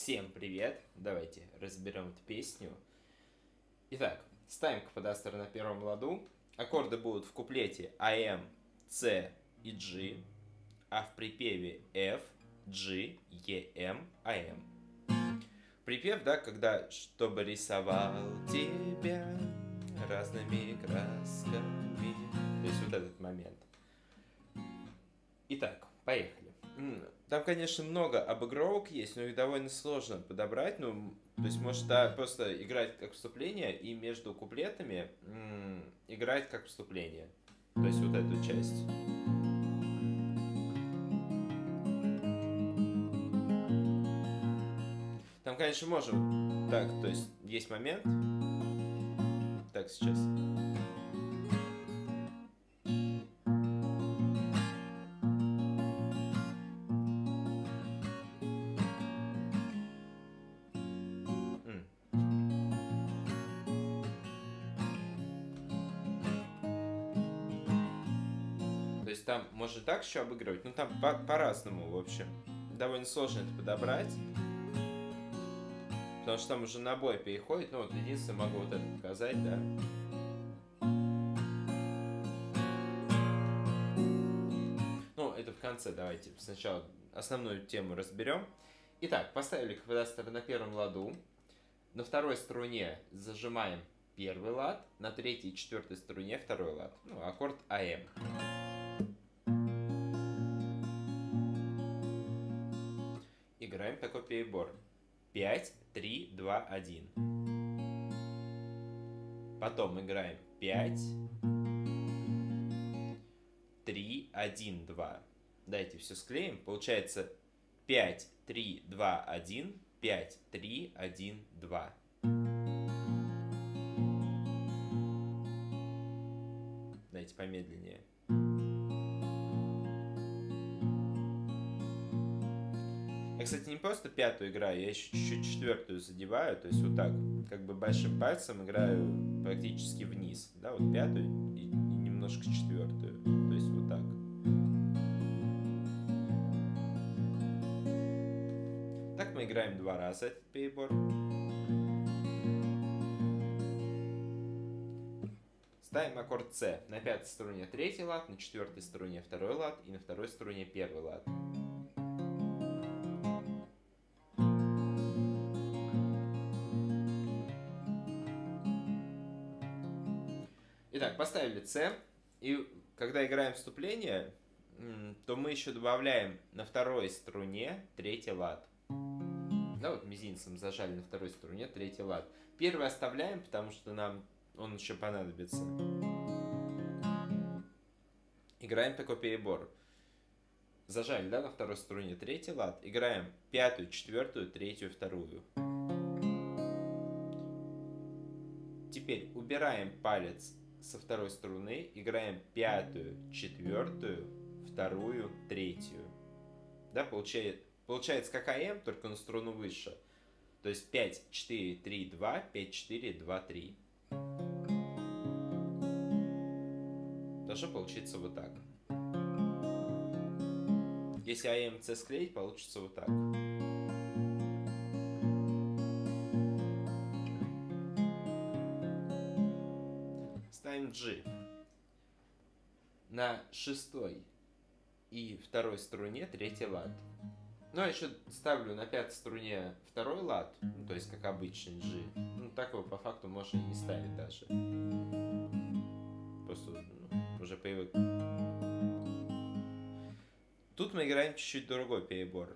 Всем привет! Давайте разберем эту песню. Итак, ставим каподастр на первом ладу. Аккорды будут в куплете АМ, С и G, а в припеве F, G, EM, AM. Припев, да, когда чтобы рисовал тебя разными красками. То есть вот этот момент. Итак, поехали. Там, конечно, много обыгровок есть, но их довольно сложно подобрать. Ну, то есть, может, просто играть как вступление и между куплетами играть как вступление. То есть, вот эту часть. Там, конечно, можем... Так, то есть, есть момент. Так, сейчас. То есть там можно так еще обыгрывать, но там по-разному, в общем. Довольно сложно это подобрать. Потому что там уже на бой переходит. Ну вот единственное, могу вот это показать, да. Ну, это в конце, давайте сначала основную тему разберем. Итак, поставили каподастр на первом ладу. На второй струне зажимаем первый лад, на третьей и четвертой струне второй лад. Ну, аккорд АМ. Играем такой перебор. 5, 3, 2, 1. Потом играем 5, 3, 1, 2. Давайте все склеим. Получается 5, 3, 2, 1, 5, 3, 1, 2. Давайте помедленнее. Я, кстати, не просто пятую играю, я еще чуть-чуть четвертую задеваю, то есть вот так, как бы большим пальцем играю практически вниз, да, вот пятую и немножко четвертую, то есть вот так. Так мы играем два раза этот перебор. Ставим аккорд С. На пятой струне третий лад, на четвертой струне второй лад и на второй струне первый лад. Итак, поставили С, и когда играем вступление, то мы еще добавляем на второй струне третий лад. Да, вот мизинцем зажали на второй струне третий лад. Первый оставляем, потому что нам он еще понадобится. Играем такой перебор. Зажали, да, на второй струне третий лад. Играем пятую, четвертую, третью, вторую. Теперь убираем палец со второй струны, играем пятую, четвертую, вторую, третью. Да, получается как АМ, только на струну выше. То есть 5, 4, 3, 2, 5, 4, 2, 3. Должно получиться вот так. Если АМ С склеить, получится вот так. Ставим G. На шестой и второй струне третий лад. Ну, я еще ставлю на пятой струне второй лад, ну, то есть как обычный G. Ну, так его по факту можно и не ставить даже. Просто уже привык. Тут мы играем чуть-чуть другой перебор.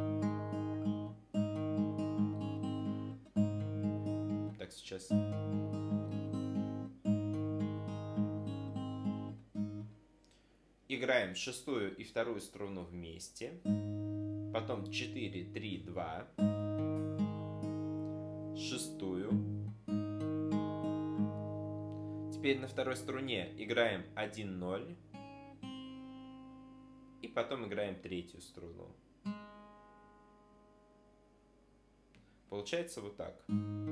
Так, сейчас. Играем шестую и вторую струну вместе. Потом 4, 3, 2. Шестую. Теперь на второй струне играем 1, 0. И потом играем третью струну. Получается вот так.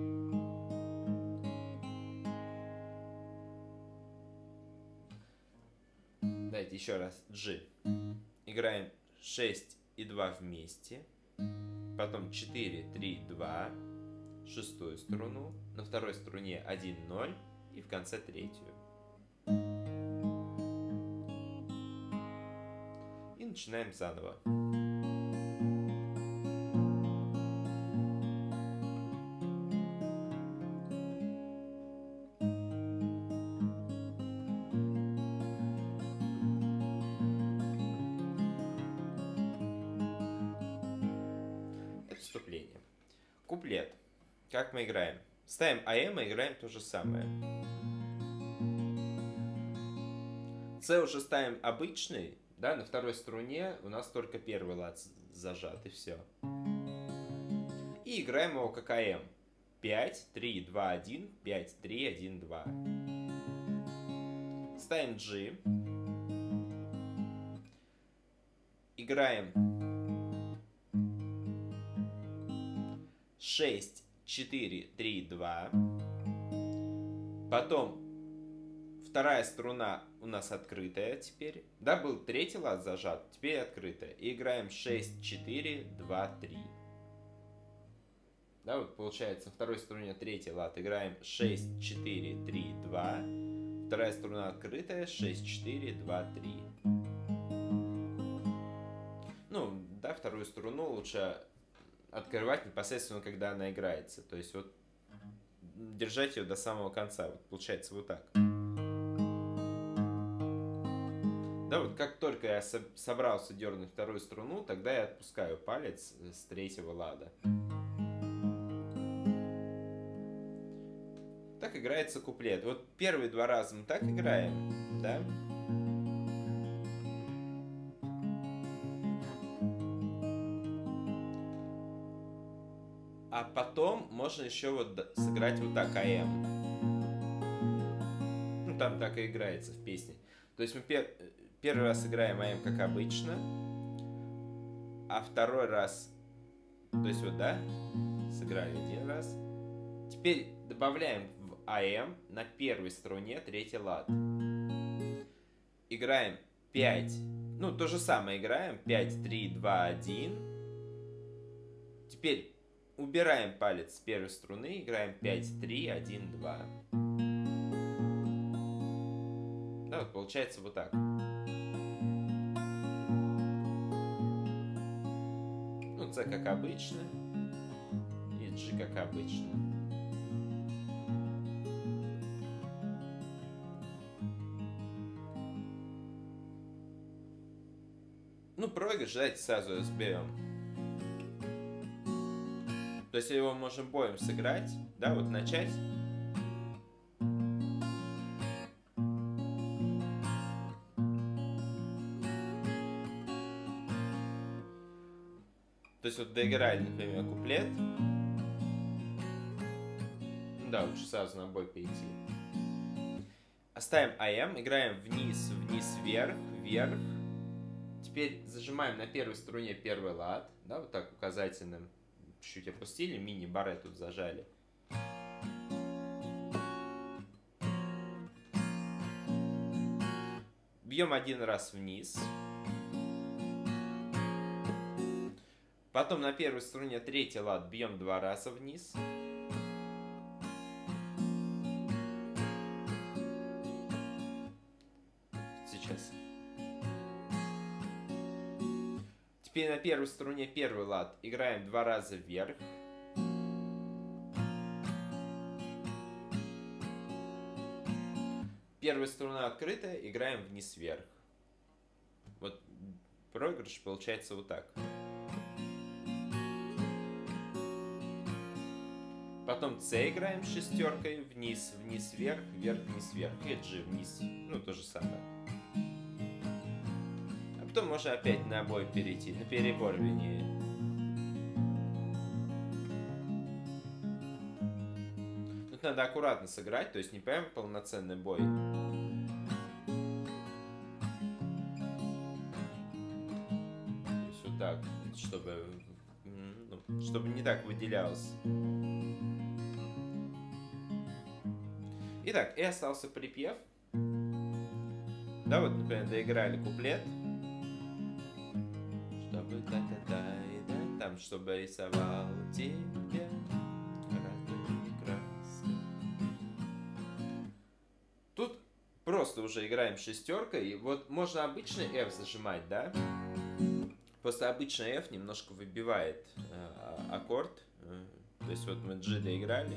Давайте еще раз. G. Играем 6 и 2 вместе. потом 4, 3, 2, шестую струну, на второй струне 1, 0 и в конце третью. И начинаем заново. Это вступление. Куплет. Как мы играем? Ставим АМ и играем то же самое. С уже ставим обычный, да, на второй струне у нас только первый лад зажат, и все. И играем его как АМ. 5, 3, 2, 1, 5, 3, 1, 2. Ставим G. Играем 6, 4, 3, 2. Потом вторая струна у нас открытая теперь. Да, был третий лад зажат, теперь открытая. И играем 6, 4, 2, 3. Да, вот получается, на второй струне третий лад. Играем 6, 4, 3, 2. Вторая струна открытая, 6, 4, 2, 3. Ну, да, вторую струну лучше открывать непосредственно, когда она играется. То есть вот держать ее до самого конца. Вот получается вот так. Да, вот как только я собрался дернуть вторую струну, тогда я отпускаю палец с третьего лада. Так играется куплет. Вот первые два раза мы так играем, да? А потом можно еще вот сыграть вот так АМ. Ну, там так и играется в песне. То есть мы первый раз играем АМ как обычно, а второй раз, то есть вот, да, сыграли один раз. Теперь добавляем в АМ на первой струне третий лад. Играем 5, ну то же самое играем, 5, 3, 2, 1. Теперь убираем палец с первой струны, играем 5, 3, 1, 2. Да, вот получается вот так. Ну, С как обычно, и G как обычно. Ну, проигрыш, давайте сразу разберем. То есть его можем боем сыграть, да, вот начать. То есть вот доиграли, например, куплет. Да, лучше сразу на бой перейти. Оставим АМ, играем вниз, вниз, вверх, вверх. Теперь зажимаем на первой струне первый лад, да, вот так указательным. Чуть-чуть опустили, мини-барре тут зажали. Бьем один раз вниз. Потом на первой струне третий лад бьем два раза вниз. Сейчас. Теперь на первой струне первый лад играем два раза вверх. Первая струна открытая, играем вниз-вверх. Вот проигрыш получается вот так. Потом С играем шестеркой, вниз, вниз, вверх, вверх, вниз, вверх. И G вниз. Ну, то же самое. А потом можно опять на бой перейти, на перебор, вернее. Тут надо аккуратно сыграть, то есть не прям полноценный бой. То есть вот так, чтобы не так выделялось. Итак, и остался припев. Да, вот, например, доиграли куплет. Чтобы там чтобы рисовал тебя разными красками. Тут просто уже играем шестеркой. И вот можно обычно F зажимать, да? Просто обычно F немножко выбивает аккорд. То есть вот мы G доиграли.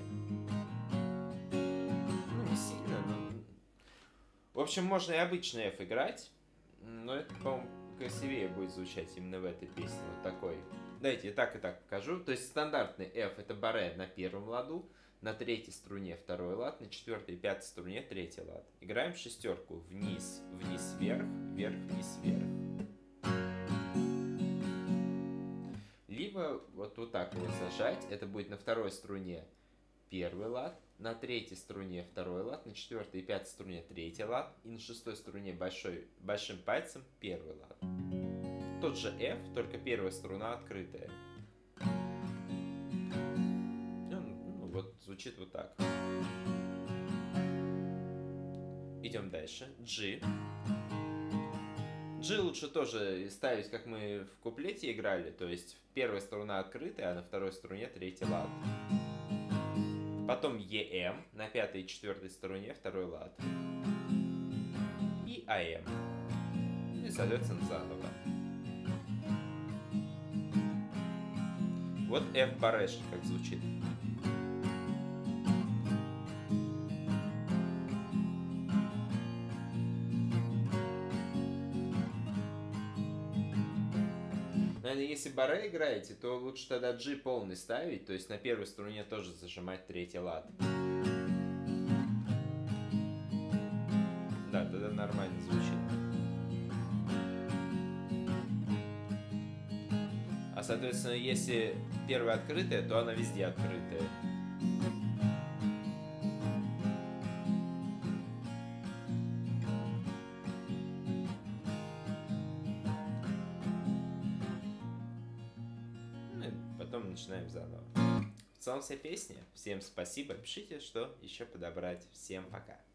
Ну, не сильно, но... В общем, можно и обычно F играть. Но это, по-моему, красивее будет звучать именно в этой песне. Вот такой. Давайте и так покажу. То есть стандартный F это баре на первом ладу, на третьей струне второй лад, на четвертой и пятой струне третий лад. Играем шестерку. Вниз, вниз, вверх, вверх, вниз, вверх. Либо вот так его зажать. Это будет на второй струне первый лад, на третьей струне второй лад, на четвертой и пятой струне третий лад, и на шестой струне большим пальцем первый лад. Тот же F, только первая струна открытая. Ну, вот звучит вот так. Идем дальше. G. G лучше тоже ставить, как мы в куплете играли, то есть первая струна открытая, а на второй струне третий лад. Потом EM на пятой и четвертой струне второй лад. И AM. И, соответственно, заново. Вот F бареш как звучит. Наверное, если баре играете, то лучше тогда G полный ставить, то есть на первой струне тоже зажимать третий лад. Да, тогда нормально звучит. А соответственно, если первая открытая, то она везде открытая. Потом начинаем заново. В целом вся песня. Всем спасибо. Пишите, что еще подобрать. Всем пока.